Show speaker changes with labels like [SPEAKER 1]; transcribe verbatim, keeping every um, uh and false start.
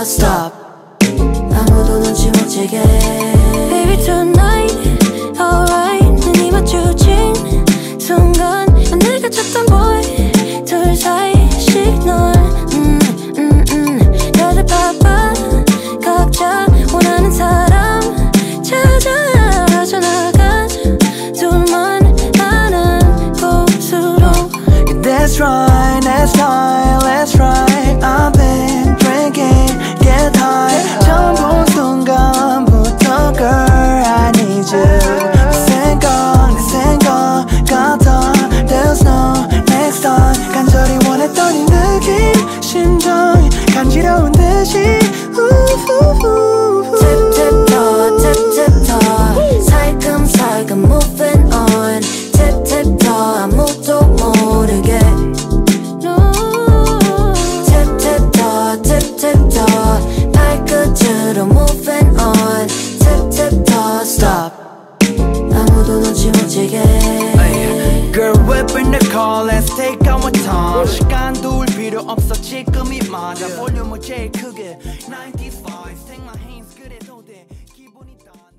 [SPEAKER 1] stop. 아무도 눈치 못 채게 Baby tonight alright. 눈이 마주친 순간 난 내가 찾던 boy 둘 사이 시그널 음, 음, 음. 다들 바빠 각자 원하는 사람 찾아 빠져나간 둘만 아는 곳으로.
[SPEAKER 2] That's right, that's right, that's right. I've been drinking, get high. 처음 본 순간부터 girl I need you. 내 생각, 내 생각 같아. There's no next time. 간절히 원했던 이 느낌 심장이 간지러운 듯이
[SPEAKER 1] Tip tip toe, tip tip toe. 살금살금 moving on. Tip tip toe 아무도 모르게 no. Tip tip toe, tip tip toe. 발끝으로 moving on. Tip tip toe stop. 아무도 눈치 못 채게
[SPEAKER 2] Girl whip in the car, let's take our time. 시간 둘 필요 없어 지금이 맞아. 볼륨을 제일 크게 ninety-five. Take my hands 그래도 돼 기분이 다